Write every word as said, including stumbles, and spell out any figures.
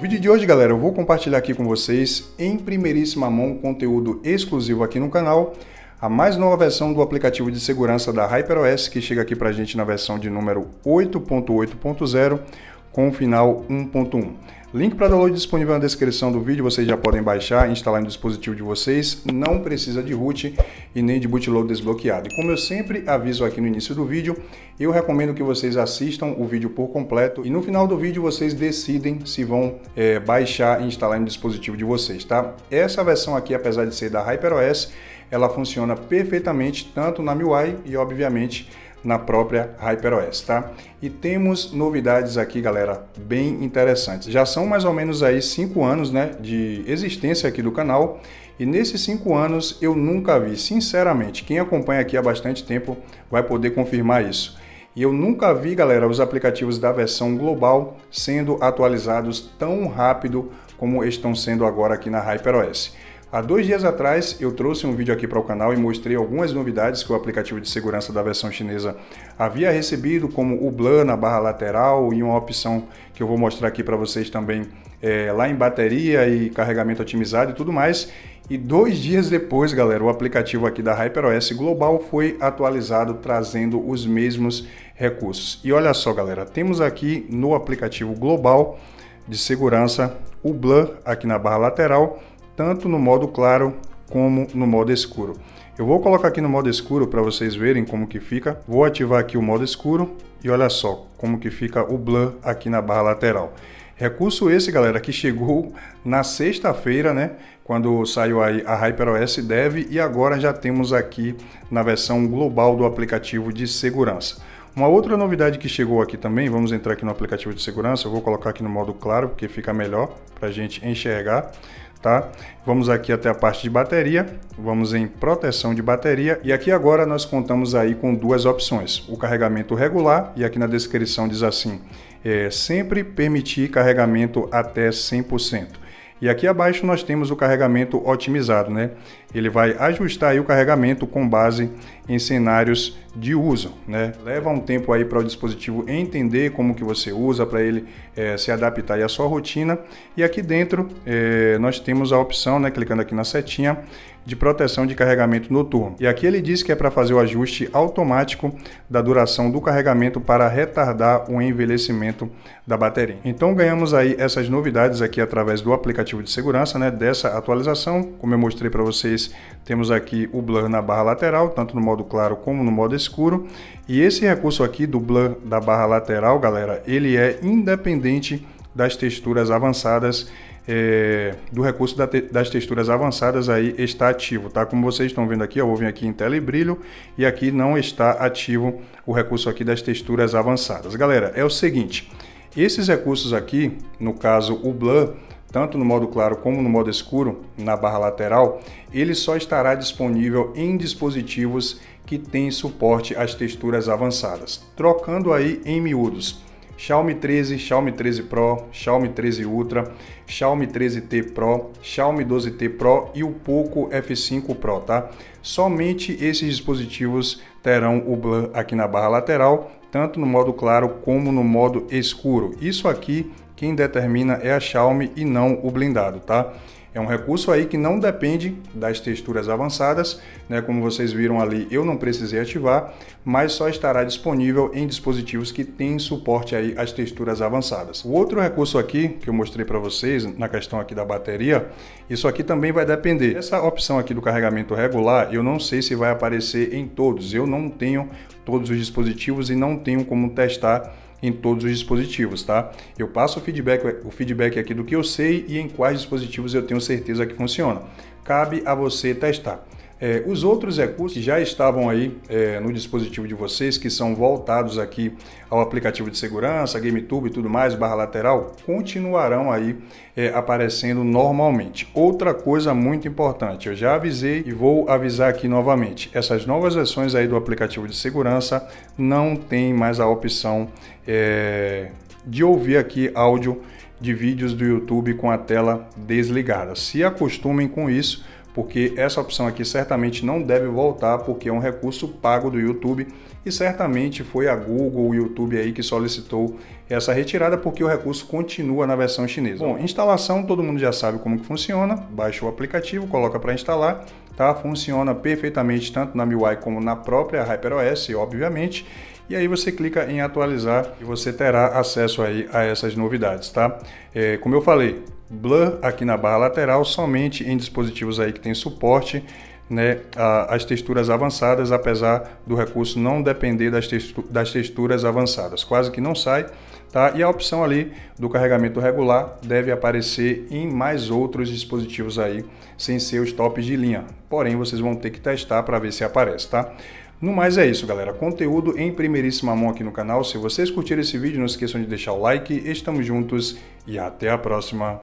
vídeo de hoje, galera, eu vou compartilhar aqui com vocês, em primeiríssima mão, conteúdo exclusivo aqui no canal, a mais nova versão do aplicativo de segurança da HyperOS, que chega aqui pra gente na versão de número oito ponto oito ponto zero, com o final um ponto um. Link para download disponível na descrição do vídeo, vocês já podem baixar e instalar no dispositivo de vocês, não precisa de root e nem de bootloader desbloqueado. E como eu sempre aviso aqui no início do vídeo, eu recomendo que vocês assistam o vídeo por completo e no final do vídeo vocês decidem se vão é, baixar e instalar no dispositivo de vocês, tá? Essa versão aqui, apesar de ser da HyperOS, ela funciona perfeitamente tanto na M I U I e obviamente na própria HyperOS, tá? E temos novidades aqui, galera, bem interessantes. Já são mais ou menos aí cinco anos, né, de existência aqui do canal, e nesses cinco anos eu nunca vi, sinceramente, quem acompanha aqui há bastante tempo vai poder confirmar isso. E eu nunca vi, galera, os aplicativos da versão global sendo atualizados tão rápido como estão sendo agora aqui na HyperOS. Há dois dias atrás eu trouxe um vídeo aqui para o canal e mostrei algumas novidades que o aplicativo de segurança da versão chinesa havia recebido, como o blur na barra lateral e uma opção que eu vou mostrar aqui para vocês também é, lá em bateria e carregamento otimizado e tudo mais. E dois dias depois, galera, o aplicativo aqui da HyperOS Global foi atualizado trazendo os mesmos recursos. E olha só, galera, temos aqui no aplicativo Global de segurança o blur aqui na barra lateral, tanto no modo claro como no modo escuro. Eu vou colocar aqui no modo escuro para vocês verem como que fica. Vou ativar aqui o modo escuro e olha só como que fica o blur aqui na barra lateral. Recurso esse, galera, que chegou na sexta-feira, né, quando saiu aí a HyperOS Dev, e agora já temos aqui na versão global do aplicativo de segurança. Uma outra novidade que chegou aqui também, vamos entrar aqui no aplicativo de segurança, eu vou colocar aqui no modo claro, porque fica melhor para a gente enxergar. Tá? Vamos aqui até a parte de bateria, vamos em proteção de bateria e aqui agora nós contamos aí com duas opções, o carregamento regular, e aqui na descrição diz assim, é, sempre permitir carregamento até cem por cento. E aqui abaixo nós temos o carregamento otimizado, né? Ele vai ajustar aí o carregamento com base em cenários de uso, né? Leva um tempo aí para o dispositivo entender como que você usa, para ele é, se adaptar aí à sua rotina. E aqui dentro é, nós temos a opção, né, clicando aqui na setinha, de proteção de carregamento noturno. E aqui ele diz que é para fazer o ajuste automático da duração do carregamento para retardar o envelhecimento da bateria. Então ganhamos aí essas novidades aqui através do aplicativo de segurança, né, dessa atualização. Como eu mostrei para vocês, temos aqui o blur na barra lateral, tanto no modo claro como no modo escuro. E esse recurso aqui do blur da barra lateral, galera, ele é independente das texturas avançadas. É, do recurso da te, das texturas avançadas aí está ativo, tá? Como vocês estão vendo aqui, eu vou vir aqui em tela e brilho e aqui não está ativo o recurso aqui das texturas avançadas. Galera, é o seguinte, esses recursos aqui, no caso o blur, tanto no modo claro como no modo escuro, na barra lateral, ele só estará disponível em dispositivos que têm suporte às texturas avançadas. Trocando aí em miúdos, Xiaomi treze, Xiaomi treze Pro, Xiaomi treze Ultra, Xiaomi treze T Pro, Xiaomi doze T Pro e o Poco F cinco Pro, tá? Somente esses dispositivos terão o blur aqui na barra lateral, tanto no modo claro como no modo escuro. Isso aqui quem determina é a Xiaomi e não o blindado, tá? É um recurso aí que não depende das texturas avançadas, né? Como vocês viram ali, eu não precisei ativar, mas só estará disponível em dispositivos que têm suporte aí às texturas avançadas. O outro recurso aqui que eu mostrei para vocês na questão aqui da bateria, isso aqui também vai depender. Essa opção aqui do carregamento regular, eu não sei se vai aparecer em todos. Eu não tenho todos os dispositivos e não tenho como testar em todos os dispositivos, tá? Eu passo o feedback, o feedback aqui do que eu sei e em quais dispositivos eu tenho certeza que funciona. Cabe a você testar. É, os outros recursos que já estavam aí é, no dispositivo de vocês, que são voltados aqui ao aplicativo de segurança, GameTube e tudo mais, barra lateral, continuarão aí é, aparecendo normalmente. Outra coisa muito importante, eu já avisei e vou avisar aqui novamente, essas novas versões aí do aplicativo de segurança não tem mais a opção é, de ouvir aqui áudio de vídeos do YouTube com a tela desligada. Se acostumem com isso, porque essa opção aqui certamente não deve voltar, porque é um recurso pago do YouTube e certamente foi a Google, o YouTube aí que solicitou essa retirada, porque o recurso continua na versão chinesa. Bom, instalação, todo mundo já sabe como que funciona, baixa o aplicativo, coloca para instalar, tá? Funciona perfeitamente tanto na M I U I como na própria HyperOS, obviamente. E aí você clica em atualizar e você terá acesso aí a essas novidades, tá? É, como eu falei, blur aqui na barra lateral somente em dispositivos aí que tem suporte, né, as texturas avançadas, apesar do recurso não depender das, textu das texturas avançadas, quase que não sai, tá? E a opção ali do carregamento regular deve aparecer em mais outros dispositivos aí, sem ser os tops de linha. Porém, vocês vão ter que testar para ver se aparece, tá? No mais é isso, galera. Conteúdo em primeiríssima mão aqui no canal. Se vocês curtiram esse vídeo, não esqueçam de deixar o like. Estamos juntos e até a próxima.